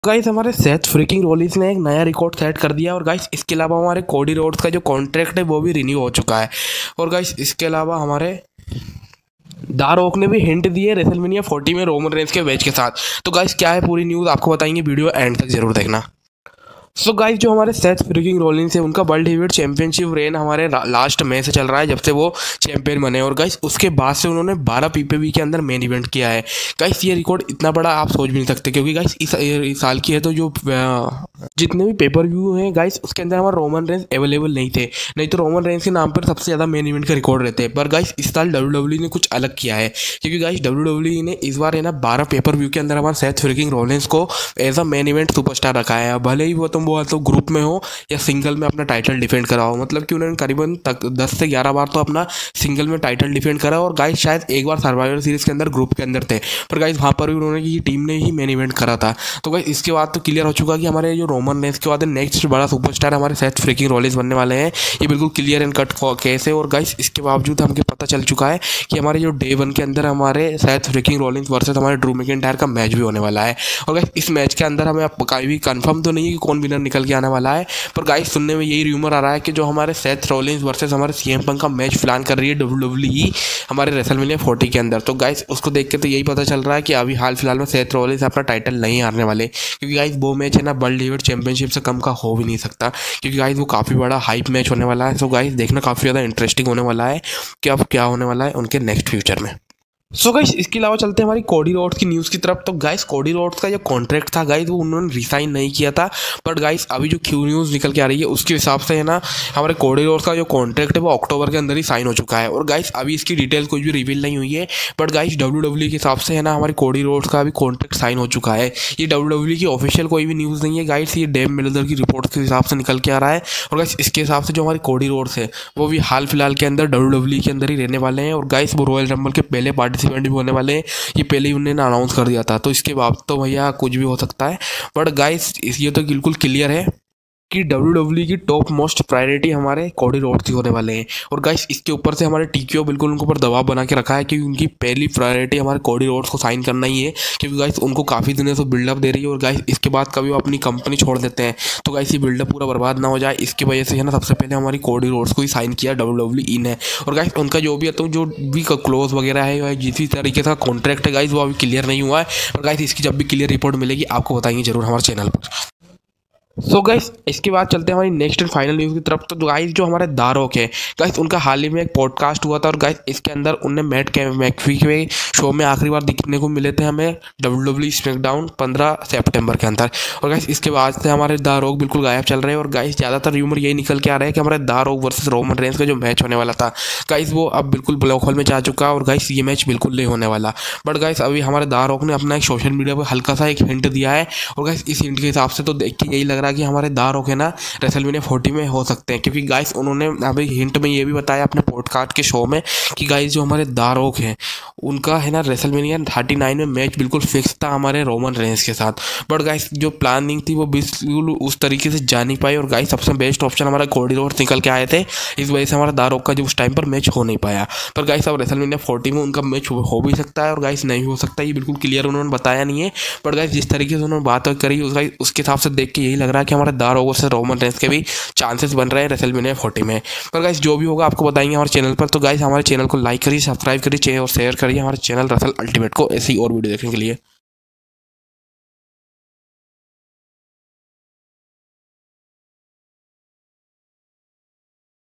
Guys हमारे Seth freaking Rollins ने एक नया रिकॉर्ड सेट कर दिया और गाइस इसके अलावा हमारे कोडी रोड्स का जो कॉन्ट्रैक्ट है वो भी रिन्यू हो चुका है। और गाइस इसके अलावा हमारे दा रॉक ने भी हिंट दी है रेसलमेनिया 40 में रोमन रेंस के मैच के साथ। तो गाइस क्या है पूरी न्यूज़ आपको बताएंगे, वीडियो एंड तक जरूर देखना। सो गाइस जो हमारे सेथ फ्रीकिंग रोलिंस है उनका वर्ल्ड हेवीवेट चैंपियनशिप रेन हमारे लास्ट में से चल रहा है जब से वो चैंपियन बने। और गाइस उसके बाद से उन्होंने 12 पीपीवी के अंदर मेन इवेंट किया है। गाइस ये रिकॉर्ड इतना बड़ा आप सोच भी नहीं सकते, क्योंकि गाइस इस साल की है तो जो जितने भी पेपर व्यू हैं गाइस उसके अंदर हमारे रोमन रेंस अवेलेबल नहीं थे, नहीं तो रोमन रेंस के नाम पर सबसे ज़्यादा मेन इवेंट का रिकॉर्ड रहते हैं। पर गाइस इस साल WWE ने कुछ अलग किया है, क्योंकि गाइस WWE ने इस बार है ना 12 पेपर व्यू के अंदर हमारे सेथ फ्रीकिंग रोलिंस को as a main event superstar रखा है। भले ही वो तो ग्रुप में हो या सिंगल में अपना टाइटल डिफेंड करा हो, मतलब कि उन्होंने करीबन 10 से 11 बार तो अपना सिंगल में टाइटल डिफेंड करा। और गाइस शायद एक बार सर्वाइवर सीरीज के अंदर ग्रुप के अंदर थे, पर गाइस वहाँ पर भी उन्होंने की टीम ने ही मेन इवेंट करा था। तो गाइस इसके बाद तो क्लियर हो चुका कि हमारे जो रोमन रेंस के बाद नेक्स्ट बड़ा सुपरस्टार हमारे सेथ फ्रीकिंग रोलिंस बनने वाले हैं। ये बिल्कुल क्लियर एंड कट केस है। और गाइस इसके बावजूद हमको पता चल चुका है कि हमारे जो डे 1 के अंदर हमारे सेथ फ्रीकिंग रोलिंस वर्सेस हमारे ड्रू मैकिंटायर का मैच भी होने वाला है। और गाइस इस मैच के अंदर हमें कहीं भी कंफर्म तो नहीं है कि कौन विनर निकल के आने वाला है, पर गाइस सुनने में यही रूमर आ रहा है कि जो हमारे सेथ रोलिंस वर्सेस हमारे CM पंक का मैच प्लान कर रही है WWE हमारे रेसलमेनिया 40 के अंदर। तो गाइस उसको देख के तो यही पता चल रहा है कि अभी हाल फिलहाल में सेथ रोलिंस अपना टाइटल नहीं हारने वाले, क्योंकि गाइस वो मैच है ना वर्ल्ड हेवीवेट चैंपियनशिप से कम का हो भी नहीं सकता, क्योंकि गाइस वो काफ़ी बड़ा हाइप मैच होने वाला है। सो गाइस देखना काफ़ी ज़्यादा इंटरेस्टिंग होने वाला है कि अब क्या होने वाला है उनके नेक्स्ट फ्यूचर में। सो गाइस इसके अलावा चलते हैं हमारी कोडी रोड्स की न्यूज़ की तरफ। तो गाइस कोडी रोड्स का जो कॉन्ट्रैक्ट था गाइस वो उन्होंने रिसाइन नहीं किया था, बट गाइस अभी जो क्यू न्यूज़ निकल के आ रही है उसके हिसाब से है ना हमारे कोडी रोड्स का जो कॉन्ट्रैक्ट है वो अक्टूबर के अंदर ही साइन हो चुका है। और गाइस अभी इसकी डिटेल कुछ भी रिवील नहीं हुई है, बट गाइस WWE के हिसाब से है ना हमारी कोडी रोड्स का अभी कॉन्ट्रैक्ट साइन हो चुका है। ये WWE की ऑफिशियल कोई भी न्यूज़ नहीं है गाइस, ये डेम मिलर की रिपोर्ट के हिसाब से निकल के आ रहा है। और गाइस इसके हिसाब से जो हमारी कोडी रोड्स है वो भी हाल फिलहाल के अंदर WWE के अंदर ही रहने वाले हैं। और गाइस वो रॉयल रंबल के पहले पार्टिसिपेंट भी होने वाले हैं, ये पहले ही उन्होंने अनाउंस कर दिया था। तो इसके बाद तो भैया कुछ भी हो सकता है, बट गाइस ये तो बिल्कुल क्लियर है कि WWE की टॉप मोस्ट प्रायोरिटी हमारे कोडी रोड्स ही होने वाले हैं। और गाइस इसके ऊपर से हमारे TKO बिल्कुल उनके ऊपर दबाव बना के रखा है कि उनकी पहली प्रायोरिटी हमारे कोडी रोड्स को साइन करना ही है, क्योंकि गाइस उनको काफ़ी दिनों से बिल्डअप दे रही है। और गाइस इसके बाद कभी वो अपनी कंपनी छोड़ देते हैं तो गाइस ये बिल्डअप पूरा बर्बाद ना हो जाए, इसकी वजह से है ना सबसे पहले हमारी कोडी रोड्स को ही साइन किया WWE ने। और गाइस उनका जो भी है तो जो भी क्लोज वगैरह है या जिस तरीके का कॉन्ट्रैक्ट है गाइस वो अभी क्लियर नहीं हुआ है। और गाइस इसकी जब भी क्लियर रिपोर्ट मिलेगी आपको बताएंगे जरूर हमारे चैनल पर। सो गाइस इसके बाद चलते हैं हमारी नेक्स्ट एंड फाइनल न्यूज़ की तरफ। तो गाइस जो हमारे दा रॉक है गाइस उनका हाल ही में एक पॉडकास्ट हुआ था, और गाइस इसके अंदर उनने मैट मैकफी के शो में आखिरी बार दिखने को मिले थे हमें WWE स्मैकडाउन 15 सितंबर के अंदर। और गाइस इसके बाद से हमारे दा रॉक बिल्कुल गायब चल रहे हैं। और गाइस ज़्यादातर र्यूमर यही निकल के आ रहा है कि हमारे दा रॉक वर्सेस रोमन रेंस का जो मैच होने वाला था गाइस वो अब बिल्कुल ब्लैक होल में जा चुका है, और गाइस ये मैच बिल्कुल नहीं होने वाला। बट गाइस अभी हमारे दा रॉक ने अपना एक सोशल मीडिया पर हल्का सा एक हिंट दिया है, और गाइस इस हिंट के हिसाब से तो देख के यही लग रहा है कि हमारे दा रॉक है ना रेसलमेनिया 40 में हो सकते हैं, क्योंकि गाइस उन्होंने अभी हिंट में ये भी बताया अपने पॉडकास्ट के शो में कि गाइस जो हमारे दा रॉक हैं उनका है ना रेसलमेनिया 39 में मैच बिल्कुल फिक्स था हमारे रोमन रेंस के साथ। बट गाइस जो प्लानिंग थी वो बिल्कुल उस तरीके से जा नहीं पाई, और गाइस सबसे बेस्ट ऑप्शन हमारा कोडी रोड्स निकल के आए थे, इस वजह से हमारा दा रॉक का जो उस टाइम पर मैच हो नहीं पाया। पर गाइस अब रेसलमेनिया 40 में उनका मैच हो भी सकता है और गाइस नहीं हो सकता, ये बिल्कुल क्लियर उन्होंने बताया नहीं है। बट गाइस जिस तरीके से उन्होंने बात करी उसके हिसाब से देख के यही लग रहा है कि हमारे दा रॉक से रोमन रेंस के भी चांसेस बन रहे हैं रेसलमेनिया 40 में। पर गाइस जो भी होगा आपको बताएंगे हमारे चैनल पर। तो गाइस हमारे चैनल को लाइक करिए, सब्सक्राइब करिए और शेयर करिए हमारे चैनल रसल अल्टीमेट को ऐसी और वीडियो देखने के लिए।